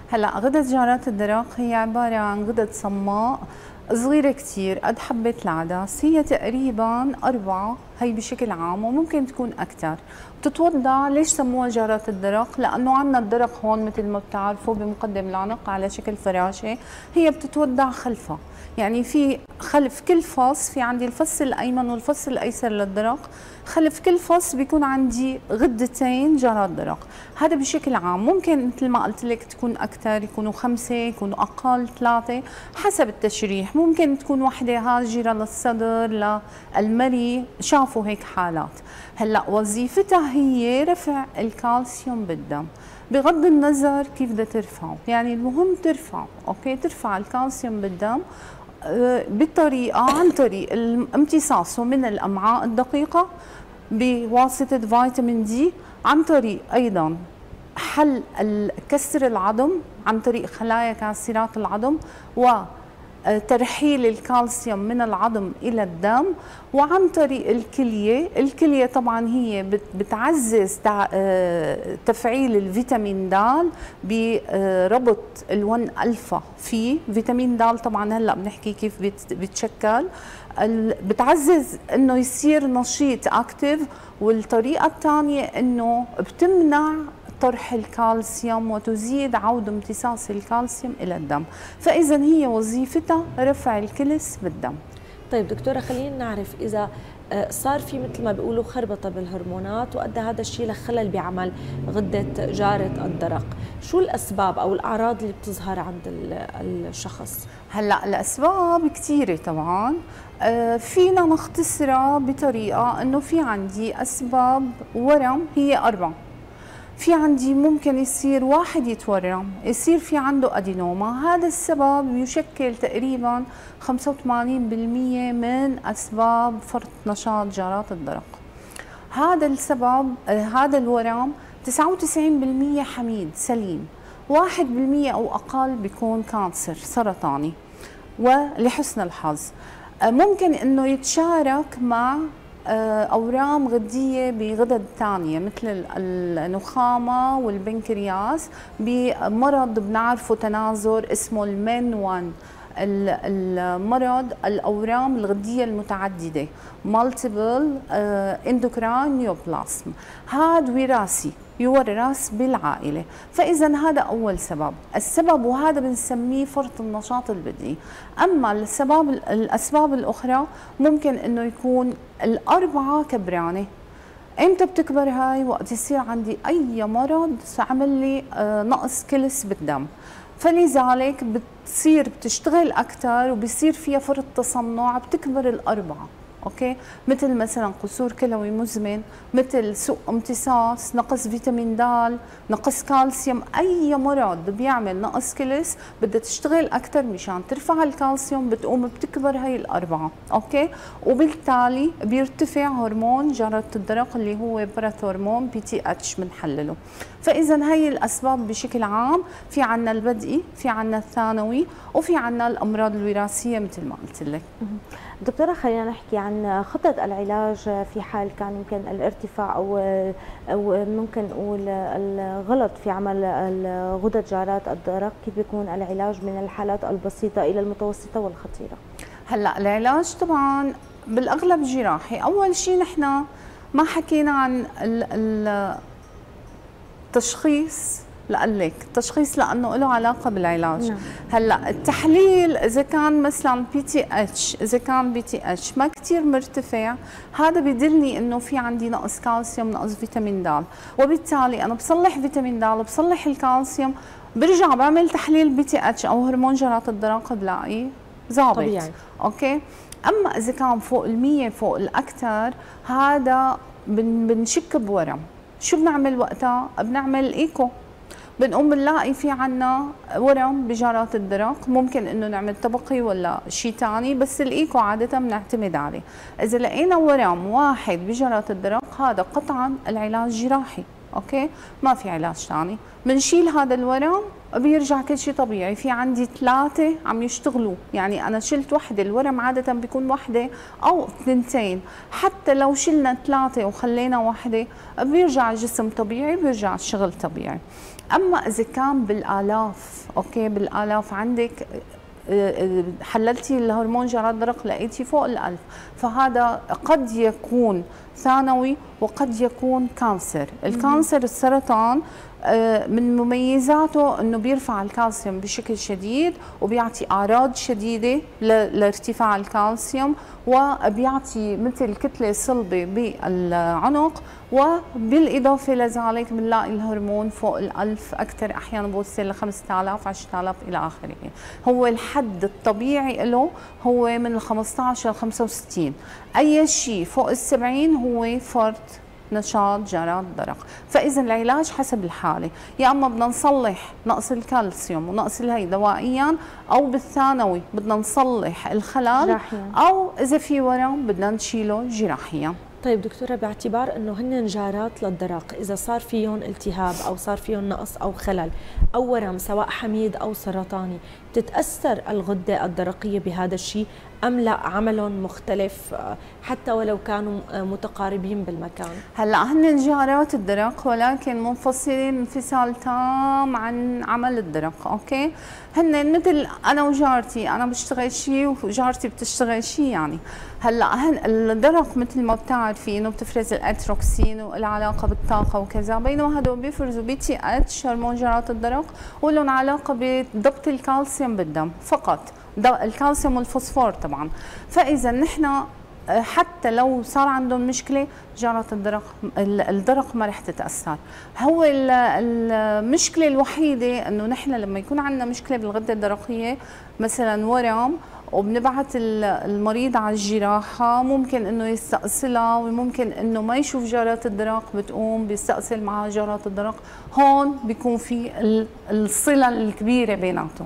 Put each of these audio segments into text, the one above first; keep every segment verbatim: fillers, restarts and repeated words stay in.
هلا غدد جارات الدرق هي عباره عن غدد صماء صغيرة كتير قد حبة العدس، هي تقريبا أربعة هي بشكل عام وممكن تكون أكثر. بتتوضع، ليش سموها جارات الدرق؟ لأنه عندنا الدرق هون مثل ما بتعرفوا بمقدم العنق على شكل فراشة، هي بتتوضع خلفها، يعني في خلف كل فص، في عندي الفص الأيمن والفص الأيسر للدرق، خلف كل فص بيكون عندي غدتين جارات درق. هذا بشكل عام، ممكن مثل ما قلت لك تكون أكثر، يكونوا خمسة، يكونوا أقل ثلاثة حسب التشريح، ممكن تكون وحدة هاجرة للصدر للمري، شافوا هيك حالات. هلا وظيفتها هي رفع الكالسيوم بالدم، بغض النظر كيف بدها ترفعه، يعني المهم ترفع، اوكي، ترفع الكالسيوم بالدم بطريقه عن طريق امتصاصه من الامعاء الدقيقه بواسطه فيتامين دي، عن طريق ايضا حل كسر العظم عن طريق خلايا كاسرات العظم، وترحيل الكالسيوم من العظم الى الدم، وعن طريق الكليه. الكليه طبعا هي بتعزز تفعيل الفيتامين د بربط الون الفا فيه. فيتامين د طبعا هلا بنحكي كيف بيتشكل، بتعزز انه يصير نشيط اكتف، والطريقه الثانيه انه بتمنع طرح الكالسيوم وتزيد عود امتصاص الكالسيوم الى الدم، فاذا هي وظيفتها رفع الكلس بالدم. طيب دكتوره، خلينا نعرف اذا صار في مثل ما بيقولوا خربطه بالهرمونات وادى هذا الشيء لخلل بعمل غده جاره الدرق، شو الاسباب او الاعراض اللي بتظهر عند الشخص؟ هلا الاسباب كثيره طبعا، فينا نختصرها بطريقه انه في عندي اسباب ورم هي اربعه. في عندي ممكن يصير واحد يتورم، يصير في عنده أدينوما، هذا السبب يشكل تقريبا خمسة وثمانين بالمئة من أسباب فرط نشاط جارات الدرق. هذا السبب، هذا الورم تسعة وتسعين بالمئة حميد سليم، واحد بالمئة أو أقل بيكون كانسر سرطاني. ولحسن الحظ ممكن إنه يتشارك مع أورام غدية بغدد ثانية مثل النخامة والبنكرياس، بمرض بنعرفه تناظر اسمه المين واحد، المرض الأورام الغدية المتعددة multiple endocrine neoplasm، هذا وراثي يورث بالعائلة. فإذا هذا أول سبب، السبب وهذا بنسميه فرط النشاط البدني. أما السبب الأسباب الأخرى ممكن إنه يكون الأربعة كبرانة. إمتى بتكبر هاي؟ وقت يصير عندي أي مرض عمل لي نقص كلس بالدم، فلذلك بتصير بتشتغل أكثر وبصير فيها فرط تصنع، بتكبر الأربعة، اوكي، مثل مثلا قصور كلوي مزمن، مثل سوء امتصاص، نقص فيتامين د، نقص كالسيوم. اي مرض بيعمل نقص كلس بدها تشتغل اكثر مشان ترفع الكالسيوم، بتقوم بتكبر هي الاربعه، اوكي، وبالتالي بيرتفع هرمون جارات الدرق اللي هو باراثورمون بي تي اتش بنحلله. فاذا هي الاسباب بشكل عام، في عنا البدئي، في عنا الثانوي، وفي عنا الامراض الوراثيه مثل ما قلت لك. دكتورة، خلينا نحكي عن خطة العلاج في حال كان يمكن الارتفاع أو أو ممكن نقول الغلط في عمل غدد جارات الدرق، كيف بيكون العلاج من الحالات البسيطة إلى المتوسطة والخطيرة؟ هلا العلاج طبعا بالأغلب جراحي. أول شيء نحن ما حكينا عن التشخيص، لقلك التشخيص لانه له علاقه بالعلاج. نعم. هلا التحليل اذا كان مثلا بي تي اتش، اذا كان بي تي اتش ما كثير مرتفع، هذا بيدلني انه في عندي نقص كالسيوم، نقص فيتامين د، وبالتالي انا بصلح فيتامين د، بصلح الكالسيوم، برجع بعمل تحليل بي تي اتش او هرمون جارات الدرق، بلاقي ظابط طبيعي. اوكي. اما اذا كان فوق المية، فوق الاكثر، هذا بن بنشك بورم. شو بنعمل وقتها؟ بنعمل ايكو، بنقوم بنلاقي في عنا ورم بجارات الدرق، ممكن انه نعمل طبقي ولا شيء ثاني، بس الايكو عاده بنعتمد عليه. اذا لقينا ورم واحد بجارات الدرق، هذا قطعا العلاج جراحي، اوكي، ما في علاج ثاني. بنشيل هذا الورم بيرجع كل شيء طبيعي. في عندي ثلاثه عم يشتغلوا، يعني انا شلت وحده، الورم عاده بيكون وحده او اثنتين، حتى لو شلنا ثلاثه وخلينا وحده بيرجع الجسم طبيعي، بيرجع الشغل طبيعي. اما اذا كان بالالاف، اوكي بالالاف عندك حللتي الهرمون جرعات درق لقيتي فوق الألف، فهذا قد يكون ثانوي وقد يكون كانسر. الكانسر السرطان من مميزاته انه بيرفع الكالسيوم بشكل شديد وبيعطي اعراض شديده لارتفاع الكالسيوم، وبيعطي مثل كتله صلبه بالعنق، وبالاضافه لذلك بنلاقي الهرمون فوق الألف اكثر، احيانا بوصل ل خمسة آلاف عشرة آلاف الى اخره. هو الحد الطبيعي له هو من ال خمسة عشر ل خمسة وستين، اي شيء فوق ال سبعين هو فرط نشاط جرعات درق. فاذا العلاج حسب الحاله، يا اما بدنا نصلح نقص الكالسيوم ونقص الهي دوائيا، او بالثانوي بدنا نصلح الخلل جراحيا، او اذا في ورم بدنا نشيله جراحيا. طيب دكتورة، باعتبار انه هن جارات للدرق، اذا صار فيهم التهاب او صار فيهم نقص او خلل او ورم سواء حميد او سرطاني، بتتاثر الغده الدرقيه بهذا الشيء ام لا عملهم مختلف حتى ولو كانوا متقاربين بالمكان؟ هلا هن جارات الدرق ولكن منفصلين انفصال تام عن عمل الدرق، اوكي؟ هن مثل انا وجارتي، انا بشتغل شيء وجارتي بتشتغل شيء يعني. هلا هن الدرق مثل ما بتعرفي انه بتفرز الاتروكسين والها علاقه بالطاقه وكذا، بينما هدول بيفرزوا بي تي اتش هرمون جرعات الدرق ولهم علاقه بضبط الكالسيوم بالدم فقط، الكالسيوم والفوسفور طبعا. فاذا نحن حتى لو صار عندهم مشكله جرعات الدرق الدرق ما رح تتاثر. هو المشكله الوحيده انه نحن لما يكون عندنا مشكله بالغده الدرقيه مثلا ورم وبنبعث المريض على الجراحه، ممكن انه يستأصلها وممكن انه ما يشوف جرعات الدرق، بتقوم بيستأصل معها جرعات الدرق، هون بيكون في الصله الكبيره بيناتهم.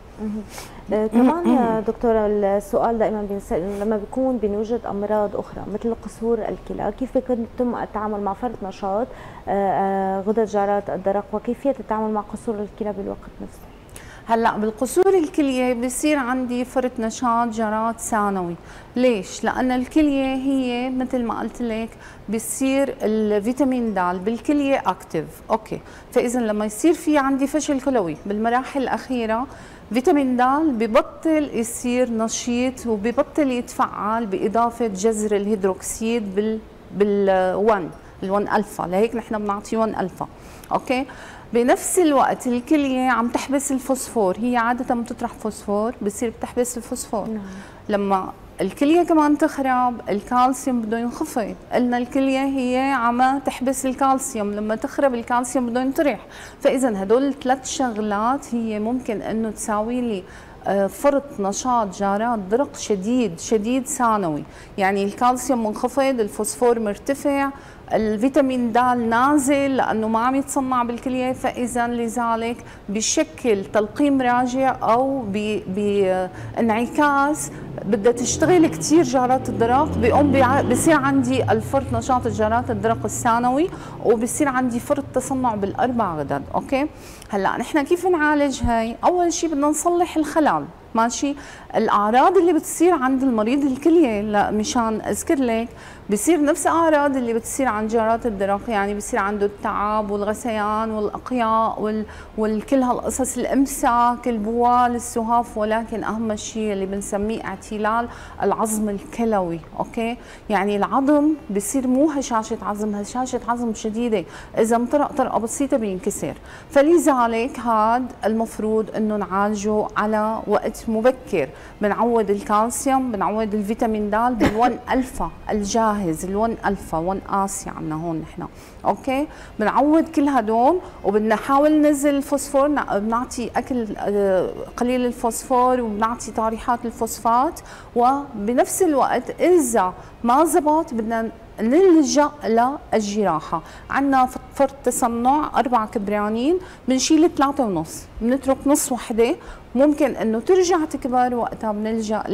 كمان يا دكتورة السؤال دائما بينسأل، لما بيكون بنوجد أمراض أخرى مثل قصور الكلى، كيف بيتم التعامل مع فرط نشاط غدد جرعات الدرق وكيفية التعامل مع قصور الكلى بالوقت نفسه؟ هلا بالقصور الكليه بصير عندي فرط نشاط جرعات ثانوي. ليش؟ لأن الكليه هي مثل ما قلت لك بصير الفيتامين د بالكليه اكتف، اوكي؟ فإذا لما يصير في عندي فشل كلوي بالمراحل الأخيرة، فيتامين د ببطل يصير نشيط وببطل يتفعل بإضافة جذر الهيدروكسيد بال بال1 ال1 الفا، لهيك نحن بنعطي واحد الفا، اوكي؟ بنفس الوقت الكليه عم تحبس الفوسفور، هي عاده بتطرح فوسفور، بصير بتحبس الفوسفور. نعم. لما الكليه كمان تخرب الكالسيوم بده ينخفض، قلنا الكليه هي عم تحبس الكالسيوم، لما تخرب الكالسيوم بده ينطرح. فاذا هدول الثلاث شغلات هي ممكن انه تساوي لي فرط نشاط جرعات درق شديد شديد ثانوي، يعني الكالسيوم منخفض، الفوسفور مرتفع، الفيتامين د نازل لانه ما عم يتصنع بالكليه، فاذا لذلك بشكل تلقيم راجع او بانعكاس بدها تشتغل كثير جرعات الدرق، بيقوم بصير عندي الفرط نشاط جرعات الدرق الثانوي وبصير عندي فرط تصنع بالاربع غدد، اوكي؟ هلا نحن كيف نعالج هي؟ اول شيء بدنا نصلح الخلل، ماشي؟ الاعراض اللي بتصير عند المريض الكليه، لا مشان اذكر لك بصير نفس الاعراض اللي بتصير عند جرعات الدرق، يعني بصير عنده التعب والغثيان والاقياء وال... والكل هالقصص، الامساك، البوال، السهاف، ولكن اهم شيء اللي بنسميه اعتلال العظم الكلوي، اوكي؟ يعني العظم بصير مو هشاشه عظم، هشاشه عظم شديده، اذا انطرق طرقه بسيطه بينكسر. فلذلك هذا المفروض انه نعالجه على وقت مبكر، بنعوض الكالسيوم، بنعوض الفيتامين د بالون الفا الجاهز، الون الفا واحد اسي عندنا هون نحن، اوكي؟ بنعوض كل هدول وبدنا نحاول ننزل الفوسفور، بنعطي اكل قليل الفوسفور وبنعطي طارحات الفوسفات، وبنفس الوقت اذا ما زبط بدنا نلجأ للجراحة. عندنا فرط تصنع أربع كبرانين، بنشيل ثلاثة ونص، بنترك نص وحدة، ممكن انه ترجع تكبر، وقتها بنلجأ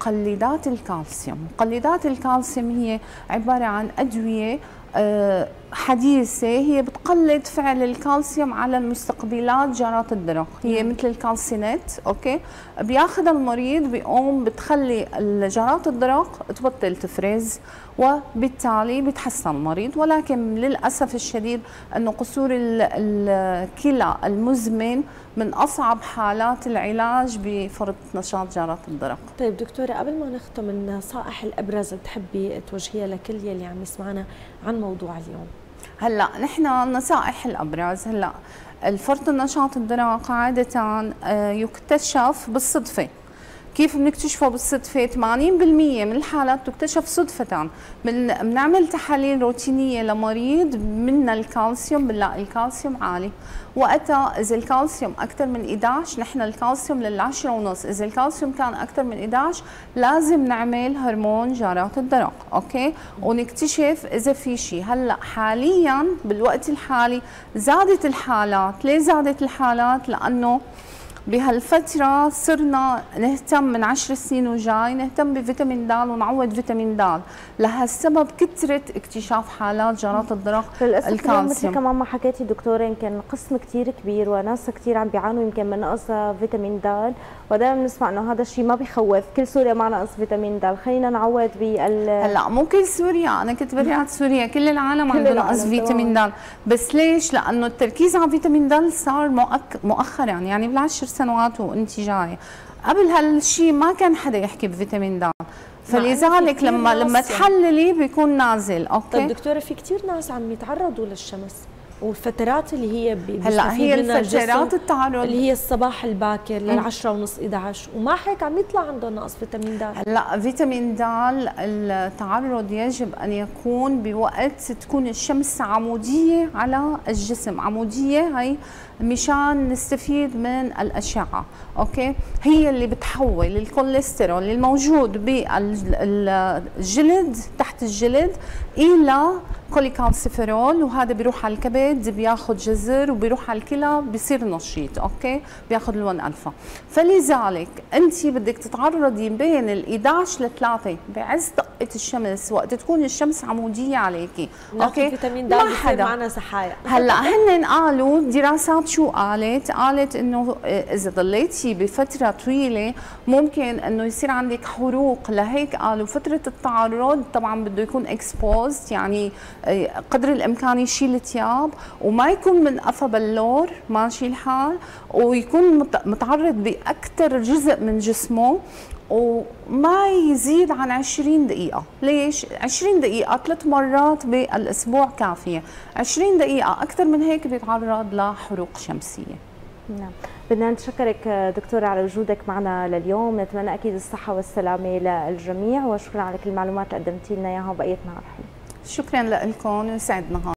لمقلدات الكالسيوم. مقلدات الكالسيوم هي عبارة عن أدوية حديثة هي بتقلد فعل الكالسيوم على المستقبلات جارات الدرق، هي مثل الكالسينات. اوكي، بياخذ المريض بيقوم بتخلي جارات الدرق تبطل تفرز، وبالتالي بيتحسن المريض. ولكن للاسف الشديد انه قصور الكلى المزمن من اصعب حالات العلاج بفرط نشاط جارات الدرق. طيب دكتوره، قبل ما نختم، النصائح الابرز اللي بتحبي توجهيها لكل يلي عم يسمعنا عن موضوع اليوم؟ هلا نحن النصائح الابرز، هلا الفرط النشاط الدرق عاده يكتشف بالصدفه. كيف بنكتشفه بالصدفه؟ ثمانين بالمئة من الحالات تكتشف صدفه. بنعمل تحاليل روتينيه لمريض منا الكالسيوم، بنلاقي الكالسيوم عالي. وقتها اذا الكالسيوم اكثر من إحدى عشر، نحن الكالسيوم للعشرة ونص، اذا الكالسيوم كان اكثر من إحدى عشر لازم نعمل هرمون جارات الدرق. اوكي، ونكتشف اذا في شيء. هلا حاليا بالوقت الحالي زادت الحالات. ليه زادت الحالات؟ لانه بهالفترة صرنا نهتم من عشر سنين وجاي نهتم بفيتامين د ونعوض فيتامين د. لهالسبب كثرة اكتشاف حالات جارات الدرق الكالسيوم. مثل كمان ما حكيتي دكتورة، يمكن قسم كثير كبير وناس كثير عم بيعانوا يمكن من نقص فيتامين د، ودائما بنسمع انه هذا الشيء ما بيخوف، كل سوريا مع نقص فيتامين د، خلينا نعوض بال هلا مو كل سوريا، انا كنت بريات سوريا كل العالم عنده نقص فيتامين د. بس ليش؟ لانه التركيز على فيتامين د صار مؤخرا، يعني بالعشر سنوات وانت جايه. قبل هالشيء ما كان حدا يحكي بفيتامين د، فلذلك لما لما تحللي بيكون نازل. اوكي. طيب دكتوره، في كثير ناس عم يتعرضوا للشمس والفترات اللي هي هلا هي الفترات التعرض اللي هي الصباح الباكر للعشرة ونص إحدى عشر، وما هيك عم يطلع عندهم نقص فيتامين د. هلا فيتامين د التعرض يجب ان يكون بوقت تكون الشمس عموديه على الجسم، عموديه هي مشان نستفيد من الاشعه. اوكي، هي اللي بتحول الكوليسترول الموجود بالجلد تحت الجلد الى كوليكالسيفيرول، وهذا بيروح على الكبد بياخذ جزر وبيروح على الكلى بيصير نشيط. اوكي، بياخذ لون الفا. فلذلك انت بدك تتعرضي بين ال إحدى عشر ل ثلاثة بعز دقه الشمس، وقت تكون الشمس عموديه عليكي. اوكي، فيتامين د بيصير معنا سحايا. هلا هن قالوا دراسات شو قالت؟ قالت انه اذا ضليتي بفتره طويله ممكن انه يصير عندك حروق. لهيك قالوا فتره التعرض طبعا بده يكون اكسبوزد، يعني قدر الامكان يشيل ثياب وما يكون من قفا بلور، ماشي الحال، ويكون متعرض باكثر جزء من جسمه، وما يزيد عن عشرين دقيقة. ليش؟ عشرين دقيقة ثلاث مرات بالأسبوع كافية. عشرين دقيقة أكثر من هيك بيتعرض لحروق شمسية. نعم، بدنا نشكرك دكتورة على وجودك معنا لليوم، نتمنى أكيد الصحة والسلامة للجميع، وشكرا على كل المعلومات اللي قدمتي لنا إياها وبقية نهار حلو. شكرا لكم ويسعد نهار.